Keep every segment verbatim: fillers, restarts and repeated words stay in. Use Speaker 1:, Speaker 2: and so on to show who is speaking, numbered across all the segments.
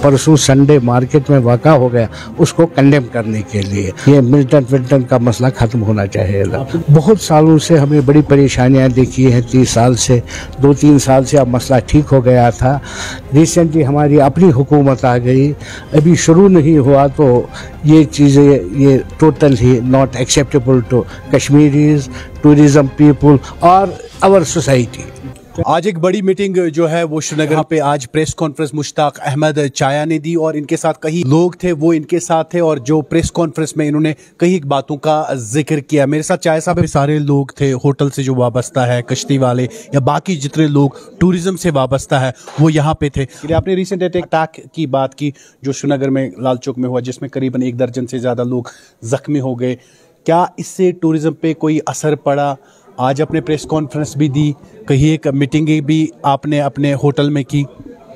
Speaker 1: परसों Sunday market में वाक़ा हो गया उसको कंडेम करने के लिए ये मिल्टन विल्टन का मसला ख़त्म होना चाहिए। बहुत सालों से हमें बड़ी परेशानियां देखी हैं, तीस साल से दो तीन साल से अब मसला ठीक हो गया था। रिसेंटली हमारी अपनी हुकूमत आ गई, अभी शुरू नहीं हुआ तो ये चीज़ें ये टोटल ही not acceptable to Kashmiris, tourism people और आवर सोसाइटी।
Speaker 2: आज एक बड़ी मीटिंग जो है वो श्रीनगर पे आज प्रेस कॉन्फ्रेंस मुश्ताक अहमद चाया ने दी और इनके साथ कई लोग थे वो इनके साथ थे और जो प्रेस कॉन्फ्रेंस में इन्होंने कई बातों का जिक्र किया। मेरे साथ चाया साहब सारे लोग थे होटल से जो वाबस्ता है, कश्ती वाले या बाकी जितने लोग टूरिज्म से वाबस्ता है वो यहाँ पे थे। आपने रिसेंट अटैक की बात की जो श्रीनगर में लाल चौक में हुआ जिसमें करीबन एक दर्जन से ज्यादा लोग जख्मी हो गए, क्या इससे टूरिज्म पे कोई असर पड़ा? आज अपने प्रेस कॉन्फ्रेंस भी दी, कहीं एक मीटिंग भी आपने अपने होटल में की।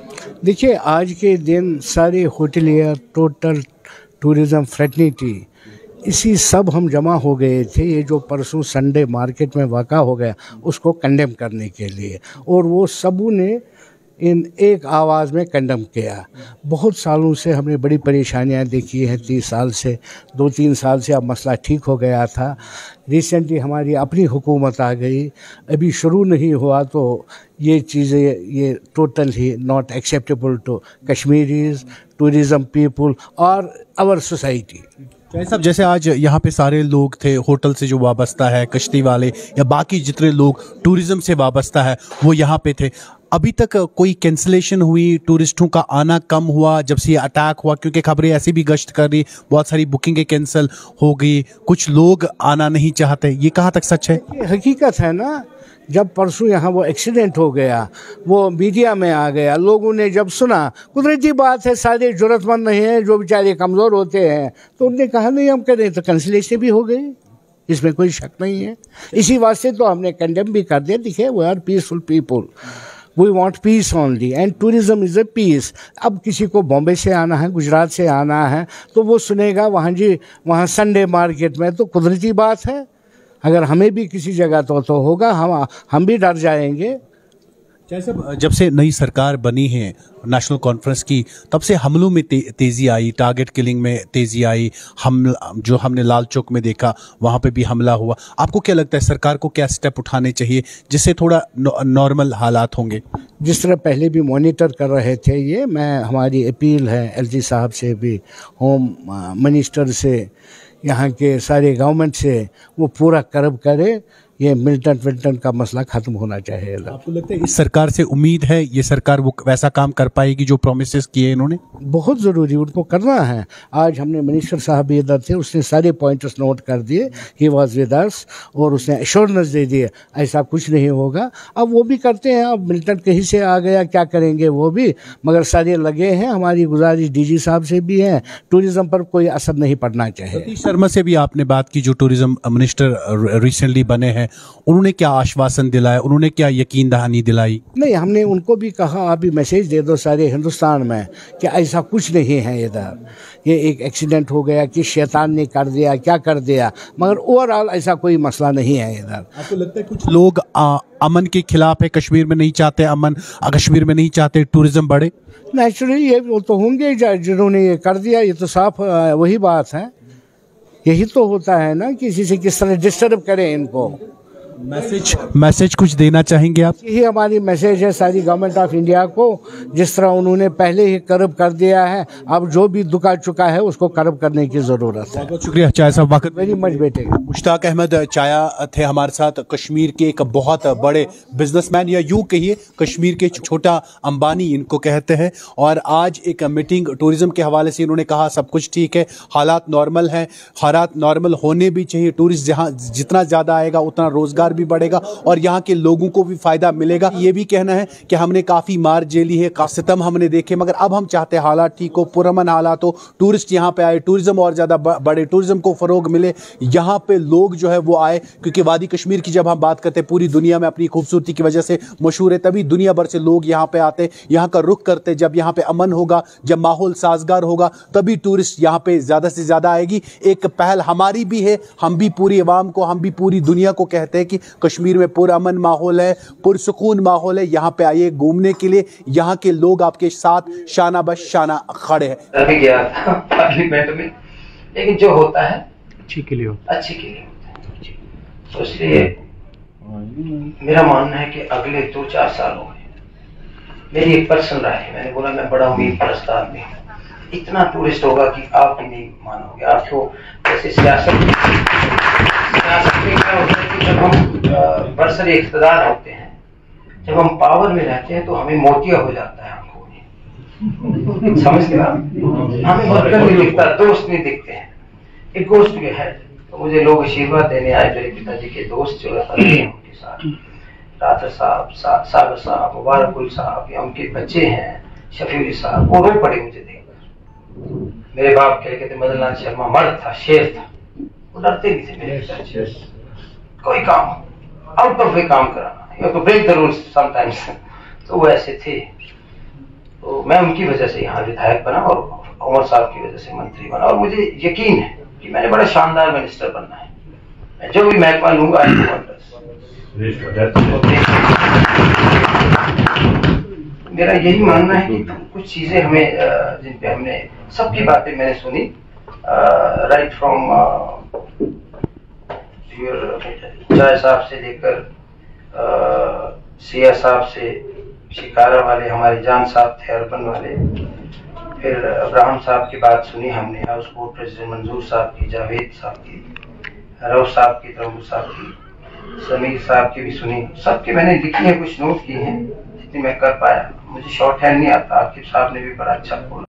Speaker 1: देखिए आज के दिन सारे होटलियर टोटल टूरिज़म फ्रेटर्निटी इसी सब हम जमा हो गए थे ये जो परसों संडे मार्केट में वाक़ा हो गया उसको कंडेम करने के लिए, और वो सबों ने इन एक आवाज़ में कंडेम किया। बहुत सालों से हमने बड़ी परेशानियां देखी हैं, तीस साल से दो तीन साल से अब मसला ठीक हो गया था। रिसेंटली हमारी अपनी हुकूमत आ गई, अभी शुरू नहीं हुआ तो ये चीज़ें ये टोटल ही not acceptable to Kashmiris, tourism people और आवर सोसाइटी।
Speaker 2: साहब जैसे आज यहाँ पे सारे लोग थे होटल से जो वाबस्ता है, कश्ती वाले या बाकी जितने लोग टूरिज्म से वाबस्ता है वो यहाँ पे थे, अभी तक कोई कैंसिलेशन हुई, टूरिस्टों का आना कम हुआ जब से ये अटैक हुआ? क्योंकि खबरें ऐसी भी गश्त कर रही, बहुत सारी बुकिंगें कैंसिल हो गई, कुछ लोग आना नहीं चाहते, ये कहाँ तक सच है?
Speaker 1: ये हकीकत है ना। जब परसों यहाँ वो एक्सीडेंट हो गया, वो मीडिया में आ गया, लोगों ने जब सुना, कुदरती बात है सारे जरूरतमंद नहीं हैं जो बेचारे कमज़ोर होते हैं, तो उनने कहा नहीं हम करें, तो कैंसिलेशन भी हो गई, इसमें कोई शक नहीं है। इसी वास्ते तो हमने कंडेम भी कर दिया। देखिए we are peaceful people, we want peace only and tourism is a peace. अब किसी को बॉम्बे से आना है, गुजरात से आना है, तो वो सुनेगा वहाँ जी वहाँ संडे मार्केट में, तो कुदरती बात है अगर हमें भी किसी जगह तो, तो होगा, हम हम भी डर जाएंगे।
Speaker 2: जैसे जब से नई सरकार बनी है नेशनल कॉन्फ्रेंस की, तब से हमलों में ते, तेज़ी आई, टारगेट किलिंग में तेज़ी आई, हम जो हमने लाल चौक में देखा वहाँ पे भी हमला हुआ। आपको क्या लगता है सरकार को क्या स्टेप उठाने चाहिए जिससे थोड़ा नॉर्मल हालात होंगे?
Speaker 1: जिस तरह पहले भी मॉनिटर कर रहे थे ये, मैं हमारी अपील है एलजी साहब से भी, होम मिनिस्टर से, यहाँ के सारे गवर्नमेंट से, वो पूरा कर्ब करे, ये मिल्टन विल्टन का मसला ख़त्म होना चाहिए।
Speaker 2: आपको लगता है इस सरकार से उम्मीद है ये सरकार वो वैसा काम कर पाएगी जो प्रोमिसेस किए इन्होंने?
Speaker 1: बहुत ज़रूरी उनको करना है। आज हमने मिनिस्टर साहब भी इधर थे, उसने सारे पॉइंट्स नोट कर दिए, ही वाज विद अस, और उसने एश्योरेंस दे दिए ऐसा कुछ नहीं होगा। अब वो भी करते हैं, अब मिल्टन कहीं से आ गया, क्या करेंगे वो भी, मगर सारे लगे हैं। हमारी गुजारिश डीजी साहब से भी है, टूरिज़्म पर कोई असर नहीं पड़ना चाहिए।
Speaker 2: सतीश शर्मा से भी आपने बात की जो टूरिज्म मिनिस्टर रिसेंटली बने हैं, उन्होंने क्या आश्वासन दिलाया, उन्होंने क्या यकीन दहानी दिलाई?
Speaker 1: नहीं, हमने उनको भी कहा अभी मैसेज दे दो सारे हिंदुस्तान में कि ऐसा कुछ नहीं है इधर, ये एक एक्सीडेंट हो गया कि शैतान ने कर दिया, क्या कर दिया, मगर ओवरऑल ऐसा कोई मसला नहीं है इधर।
Speaker 2: आपको लगता है कुछ लोग आ, अमन के खिलाफ है, कश्मीर में नहीं चाहते अमन, कश्मीर में नहीं चाहते टूरिज्म बढ़े?
Speaker 1: नेचुरली ये वो तो होंगे जिन्होंने ये कर दिया, ये तो साफ वही बात है। यही तो होता है ना, किसी से किस तरह डिस्टर्ब करें इनको।
Speaker 2: मैसेज मैसेज कुछ देना चाहेंगे आप?
Speaker 1: यही हमारी मैसेज है सारी गवर्नमेंट ऑफ इंडिया को, जिस तरह उन्होंने पहले ही कर्ब कर दिया है, अब जो भी दुका चुका है उसको कर्ब करने की ज़रूरत है।
Speaker 2: बहुत शुक्रिया चाया साहब, वक्त
Speaker 1: वेरी मच बेटे।
Speaker 2: मुश्ताक अहमद चाया थे हमारे साथ, कश्मीर के एक बहुत बड़े बिजनेसमैन, या यूँ कहिए कश्मीर के छोटा अंबानी इनको कहते हैं, और आज एक मीटिंग टूरिज्म के हवाले से इन्होंने कहा सब कुछ ठीक है, हालात नॉर्मल हैं, हालात नॉर्मल होने भी चाहिए, टूरिस्ट जहाँ जितना ज़्यादा आएगा उतना रोज़गार भी बढ़ेगा और यहाँ के लोगों को भी फायदा मिलेगा। ये भी कहना है कि हमने काफ़ी मार झेली है, सितम हमने देखे, मगर अब हम चाहते हैं हालात ठीक हो, पुरअमन हालात हो, टूरिस्ट यहाँ पे आए, टूरिज्म और ज़्यादा बढ़े, टूरिज्म को फ़रोग मिले, यहाँ पे लोग जो है वो आए, क्योंकि वादी कश्मीर की जब हम बात करते हैं पूरी दुनिया में अपनी खूबसूरती की वजह से मशहूर है, तभी दुनिया भर से लोग यहाँ पे आते, यहाँ का रुख करते। जब यहाँ पे अमन होगा, जब माहौल साजगार होगा, तभी टूरिस्ट यहाँ पे ज़्यादा से ज़्यादा आएगी। एक पहल हमारी भी है, हम भी पूरी आवाम को, हम भी पूरी दुनिया को कहते हैं कि कश्मीर में पुरअमन माहौल है, पुरसुकून माहौल है। यहाँ पे आइए घूमने के लिए, यहाँ के लोग आपके साथ शाना बश शाना खड़े हैं।
Speaker 3: अभी गया था पार्लियामेंट में, लेकिन जो होता है
Speaker 2: अच्छी के लिए होता
Speaker 3: अच्छी के लिए होता है। तो इसलिए मेरा मानना है कि अगले दो चार सालों में, मेरी एक पर्सनल राय है, मैंने बोला मैं बड़ा उम्मीद परस्त आदमी हूँ, इतना टूरिस्ट होगा कि आप ही नहीं मानोगे। आपको जैसे सियासत सियासत में क्या होता है कि जब हम बरसरे इख्तिदार होते हैं, जब हम पावर में रहते हैं तो हमें मोतिया हो जाता है आंखों में, समझ गए आप? हमें मतलब नहीं दिखता, दोस्त नहीं दिखते हैं। एक गोस्ट के है तो मुझे लोग आशीर्वाद देने आए, मेरे पिताजी के दोस्त जो है उनके साथ, रातर साहब, सा, सागर साहब, मुबारकुल साहब, या उनके बच्चे हैं शफीउल साहब, वो रो पड़े मुझे देखकर। मेरे बाप कहते थे मदन लाल शर्मा मर्द था, शेर था, वो डरते नहीं थे मेरे पिताजी। कोई काम आउट ऑफ वे काम कराना, you to break the rules sometimes, तो वो ऐसे थे। तो मैं उनकी वजह से यहाँ विधायक बना और उमर साहब की वजह से मंत्री बना, और मुझे यकीन है कि मैंने बड़ा शानदार मिनिस्टर बनना है। मैं जो भी महकमा लूंगा मेरा यही मानना है कि कुछ चीजें हमें, जिन पे हमने सबकी बातें मैंने सुनी, राइट फ्रॉम चाय साहब से लेकर सिया साहब से, शिकारा वाले हमारे जान साहब थे, अर्बन वाले, फिर अब्राहम साहब की बात सुनी हमने, हाउस बोर्ड प्रेसिडेंट मंजूर साहब की, जावेद साहब की, रऊफ साहब की, तरम्बू साहब की, समीर साहब की भी सुनी। सबके मैंने लिखी है, कुछ नोट की हैं जितनी मैं कर पाया। मुझे शॉर्ट हैंड नहीं आता, आकिब साहब ने भी बड़ा अच्छा बोला।